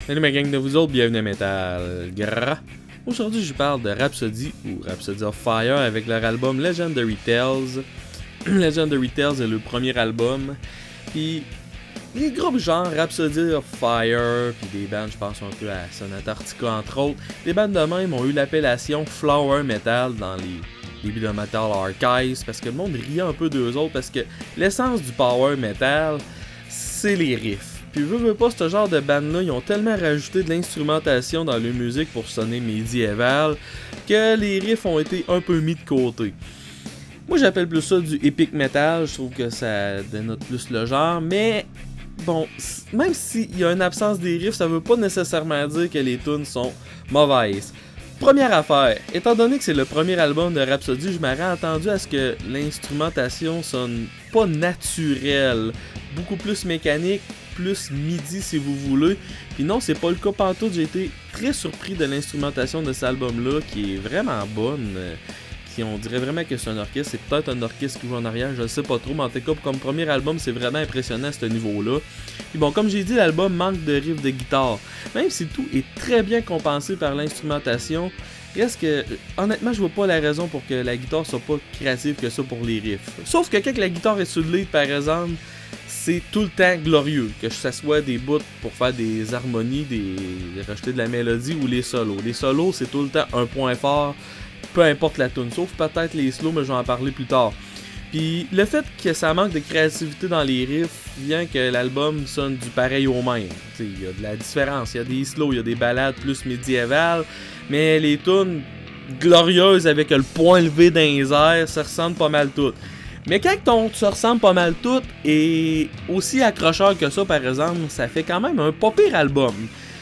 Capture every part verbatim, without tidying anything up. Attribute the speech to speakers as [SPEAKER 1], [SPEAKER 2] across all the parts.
[SPEAKER 1] Salut ma gang de vous autres, bienvenue à Metal Gras. Aujourd'hui je vous parle de Rhapsody ou Rhapsody of Fire avec leur album Legendary Tales. Legendary Tales est le premier album. Puis les groupes genre Rhapsody of Fire, puis des bandes je pense un peu à Sonata Arctica entre autres, les bandes de même ont eu l'appellation Flower Metal dans les débuts de Metal Archives parce que le monde riait un peu d'eux autres parce que l'essence du Power Metal c'est les riffs. Puis veux, veux pas, ce genre de band-là, ils ont tellement rajouté de l'instrumentation dans leur musique pour sonner médiéval que les riffs ont été un peu mis de côté. Moi j'appelle plus ça du epic metal, je trouve que ça dénote plus le genre, mais bon, même s'il y a une absence des riffs, ça veut pas nécessairement dire que les tunes sont mauvaises. Première affaire, étant donné que c'est le premier album de Rhapsody, je m'aurais attendu à ce que l'instrumentation sonne pas naturelle, beaucoup plus mécanique, plus midi si vous voulez. Puis non, c'est pas le cas pantoute, j'ai été très surpris de l'instrumentation de cet album-là, qui est vraiment bonne. Euh, qui on dirait vraiment que c'est un orchestre, c'est peut-être un orchestre qui joue en arrière, je ne sais pas trop, mais en tout cas, comme premier album, c'est vraiment impressionnant à ce niveau-là. Puis bon, comme j'ai dit, l'album manque de riffs de guitare. Même si tout est très bien compensé par l'instrumentation, reste que, honnêtement, je vois pas la raison pour que la guitare soit pas créative que ça pour les riffs. Sauf que quand la guitare est sur le lead, par exemple, c'est tout le temps glorieux, que ça soit des bouts pour faire des harmonies, des rajouter de la mélodie ou les solos. Les solos, c'est tout le temps un point fort, peu importe la tune, sauf peut-être les slows, mais je vais en parler plus tard. Puis le fait que ça manque de créativité dans les riffs vient que l'album sonne du pareil au même. Il y a de la différence, il y a des slows, il y a des ballades plus médiévales, mais les tunes glorieuses avec le point levé dans les airs, ça ressemble pas mal toutes. Mais quand ton tu ressembles pas mal tout et aussi accrocheur que ça par exemple, ça fait quand même un pas pire album.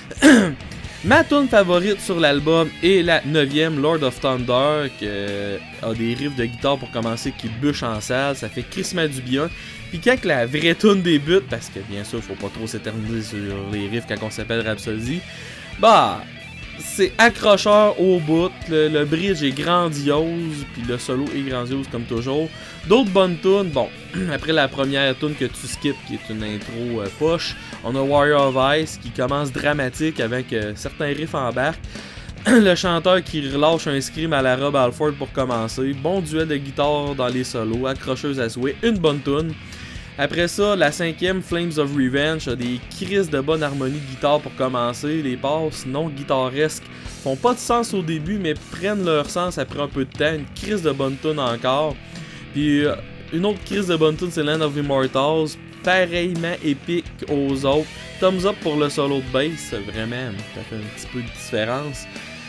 [SPEAKER 1] Ma tune favorite sur l'album est la neuvième, Lord of Thunder, qui a des riffs de guitare pour commencer qui bûchent en salle, ça fait crissement du bien. Puis quand la vraie tune débute, parce que bien sûr faut pas trop s'éterniser sur les riffs quand on s'appelle Rhapsody, bah c'est accrocheur au bout, le, le bridge est grandiose, puis le solo est grandiose comme toujours. D'autres bonnes tunes, bon, après la première tune que tu skips, qui est une intro euh, push, on a Warrior of Ice qui commence dramatique avec euh, certains riffs embarquent. Le chanteur qui relâche un scream à la Rob Halford pour commencer, bon duel de guitare dans les solos, accrocheuse à souhait, une bonne tune. Après ça, la cinquième, Flames of Revenge, a des crises de bonne harmonie de guitare pour commencer. Les passes non guitaresques font pas de sens au début, mais prennent leur sens après un peu de temps. Une crise de bonne tune encore. Puis euh, une autre crise de bonne tune, c'est Land of Immortals, pareillement épique aux autres. Thumbs up pour le solo de bass, vraiment, ça fait un petit peu de différence.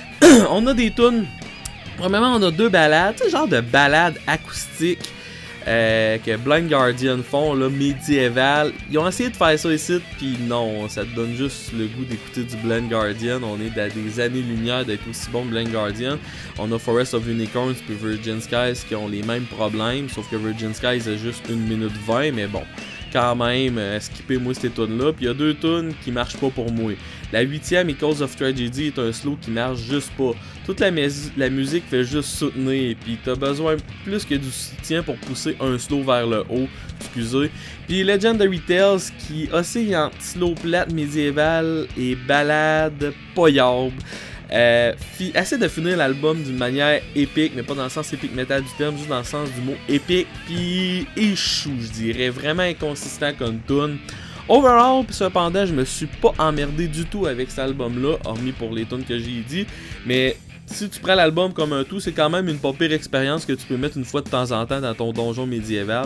[SPEAKER 1] On a des tunes, premièrement on a deux ballades, tu sais, genre de ballades acoustiques. Euh, que Blind Guardian font, là, médiéval. Ils ont essayé de faire ça ici, puis non, ça te donne juste le goût d'écouter du Blind Guardian. On est à des années-lumière d'être aussi bon que Blind Guardian. On a Forest of Unicorns puis Virgin Skies qui ont les mêmes problèmes, sauf que Virgin Skies a juste une minute vingt, mais bon, quand même, euh, skippez-moi ces tunes-là. Puis il y a deux tunes qui marchent pas pour moi. La huitième, Echoes of Tragedy, est un slow qui marche juste pas. Toute la, la musique fait juste soutenir, puis t'as besoin plus que du soutien pour pousser un slow vers le haut, excusez. Puis Legendary Tales qui oscille entre slow plate médiéval et ballade poyable. Euh, essaie de finir l'album d'une manière épique, mais pas dans le sens épique metal du terme, juste dans le sens du mot épique, puis échoue, je dirais, vraiment inconsistant comme tune. Overall, cependant, je me suis pas emmerdé du tout avec cet album-là, hormis pour les tunes que j'ai dit, mais si tu prends l'album comme un tout, c'est quand même une pas pire expérience que tu peux mettre une fois de temps en temps dans ton donjon médiéval.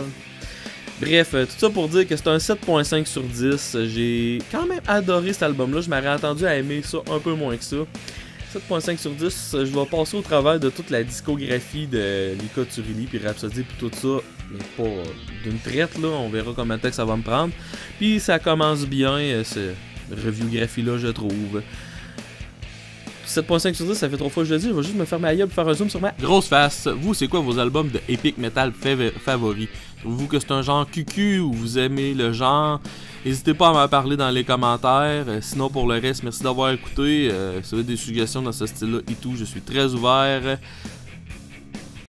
[SPEAKER 1] Bref, tout ça pour dire que c'est un sept point cinq sur dix, j'ai quand même adoré cet album-là, je m'aurais attendu à aimer ça un peu moins que ça. sept point cinq sur dix, je vais passer au travers de toute la discographie de Luca Turilli puis Rhapsody puis tout ça, mais pas d'une traite là, on verra combien de temps que ça va me prendre. Puis ça commence bien, cette review-graphie-là, je trouve. sept point cinq sur dix, ça fait trois fois que je le dis, je vais juste me faire ma gueule pour faire un zoom sur ma grosse face. Vous, c'est quoi vos albums de epic metal favoris? Trouvez-vous que c'est un genre cucu ou vous aimez le genre? N'hésitez pas à m'en parler dans les commentaires. Euh, sinon, pour le reste, merci d'avoir écouté. Euh, si vous avez des suggestions dans ce style-là et tout, je suis très ouvert.